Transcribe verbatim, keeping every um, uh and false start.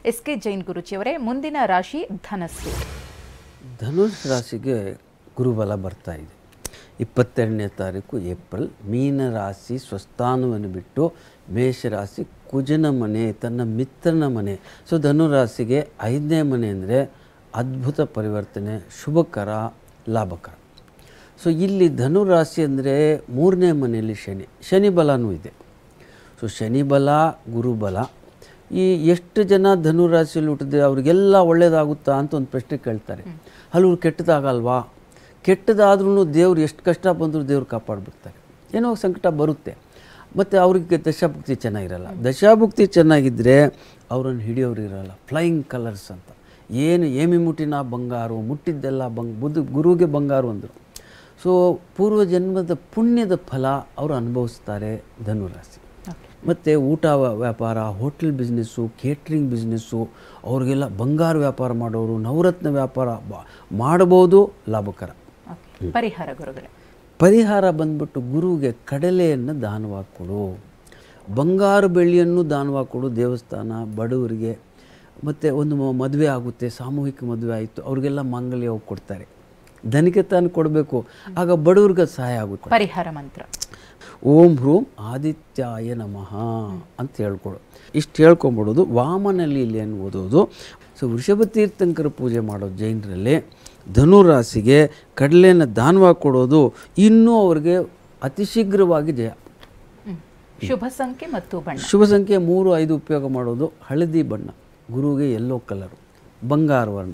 S K Jain ಗುರುಜಿಯವರೇ, ಮುಂದಿನ ರಾಶಿ ಧನಸ್ಸು. ಧನುಷ್ ರಾಶಿಗೆ ಗುರುಬಲ ಬರ್ತಾ ಇದೆ. ಇಪ್ಪತ್ತೆರಡನೇ ತಾರೀಕು ಏಪ್ರಿಲ್. ಮೀನ ರಾಶಿ ಸ್ವಸ್ಥಾನವನ್ನು ಬಿಟ್ಟು ಮೇಷರಾಶಿ ಕುಜನ ಮನೆ, ತನ್ನ ಮಿತ್ರನ ಮನೆ. ಸೊ ಧನುರಾಶಿಗೆ ಐದನೇ ಮನೆ ಅಂದರೆ ಅದ್ಭುತ ಪರಿವರ್ತನೆ, ಶುಭಕರ, ಲಾಭಕರ. ಸೊ ಇಲ್ಲಿ ಧನುರಾಶಿ ಅಂದರೆ ಮೂರನೇ ಮನೆಯಲ್ಲಿ ಶನಿ, ಶನಿ ಬಲನೂ ಇದೆ. ಸೊ ಶನಿ ಬಲ, ಗುರುಬಲ. ಈ ಎಷ್ಟು ಜನ ಧನುರಾಶಿಯಲ್ಲಿ ಹುಟ್ಟಿದ್ರೆ ಅವರಿಗೆಲ್ಲ ಒಳ್ಳೆಯದಾಗುತ್ತಾ ಅಂತ ಒಂದು ಪ್ರಶ್ನೆ ಕೇಳ್ತಾರೆ. ಹಲವರು ಕೆಟ್ಟದಾಗಲ್ವಾ? ಕೆಟ್ಟದಾದ್ರೂ ದೇವ್ರು ಎಷ್ಟು ಕಷ್ಟ ಬಂದರೂ ದೇವ್ರು ಕಾಪಾಡಿಬಿಡ್ತಾರೆ. ಏನೋ ಸಂಕಟ ಬರುತ್ತೆ, ಮತ್ತು ಅವ್ರಿಗೆ ದಶಾಭುಕ್ತಿ ಚೆನ್ನಾಗಿರಲ್ಲ. ದಶಾಭುಕ್ತಿ ಚೆನ್ನಾಗಿದ್ದರೆ ಅವರನ್ನು ಹಿಡಿಯೋರು ಇರಲ್ಲ. ಫ್ಲೈಯಿಂಗ್ ಕಲರ್ಸ್ ಅಂತ, ಏನು ಏಮಿ ಮುಟ್ಟಿನ ಬಂಗಾರು, ಮುಟ್ಟಿದ್ದೆಲ್ಲ ಬಂಗ್ ಬುದ್ಧ ಗುರುಗೆ ಬಂಗಾರು ಅಂದರು. ಸೊ ಪೂರ್ವಜನ್ಮದ ಪುಣ್ಯದ ಫಲ ಅವರು ಅನುಭವಿಸ್ತಾರೆ ಧನುರಾಶಿ. ಮತ್ತು ಊಟ ವ್ಯಾಪಾರ, ಹೋಟೆಲ್ ಬಿಸ್ನೆಸ್ಸು, ಕೇಟ್ರಿಂಗ್ ಬಿಸ್ನೆಸ್ಸು, ಅವ್ರಿಗೆಲ್ಲ ಬಂಗಾರ ವ್ಯಾಪಾರ ಮಾಡೋರು, ನವರತ್ನ ವ್ಯಾಪಾರ ಮಾಡ್ಬೋದು, ಲಾಭಕರ. ಪರಿಹಾರ ಗುರುಗಳೇ? ಪರಿಹಾರ ಬಂದ್ಬಿಟ್ಟು ಗುರುವಿಗೆ ಕಡಲೆಯನ್ನು ದಾನವಾಗಿ ಕೊಡು, ಬಂಗಾರು ಬೆಳ್ಳಿಯನ್ನು ದಾನವಾಗಿ ಕೊಡು ದೇವಸ್ಥಾನ ಬಡವರಿಗೆ. ಮತ್ತು ಒಂದು ಮದುವೆ ಆಗುತ್ತೆ, ಸಾಮೂಹಿಕ ಮದುವೆ ಆಯಿತು, ಅವ್ರಿಗೆಲ್ಲ ಮಾಂಗಲ್ಯ ಹೋಗಿ ಕೊಡ್ತಾರೆ. ಧನಿಕೆ ತಾನು ಕೊಡಬೇಕು, ಆಗ ಬಡವ್ರಿಗೆ ಸಹಾಯ ಆಗುತ್ತೆ. ಪರಿಹಾರ ಮಂತ್ರ ಓಂ ಹ್ರೂಂ ಆದಿತ್ಯಾಯ ನಮಃ ಅಂತ ಹೇಳ್ಕೊಡು. ಇಷ್ಟು ಹೇಳ್ಕೊಂಬಿಡೋದು. ವಾಮನ ಲೀಲೆಯನ್ನು ಓದೋದು. ಸೊ ವೃಷಭ ತೀರ್ಥಂಕರ ಪೂಜೆ ಮಾಡೋದು ಜೈನರಲ್ಲಿ. ಧನುರಾಶಿಗೆ ಕಡಲೆಯನ್ನು ದಾನವಾಗಿ ಕೊಡೋದು ಇನ್ನೂ ಅವ್ರಿಗೆ ಅತಿ ಶೀಘ್ರವಾಗಿ ಜಯ. ಶುಭ ಸಂಖ್ಯೆ ಮತ್ತು ಬಣ್ಣ. ಶುಭ ಸಂಖ್ಯೆ ಮೂರು ಐದು ಉಪಯೋಗ ಮಾಡೋದು. ಹಳದಿ ಬಣ್ಣ, ಗುರುವಿಗೆ ಯೆಲ್ಲೋ ಕಲರು, ಬಂಗಾರ ವರ್ಣ.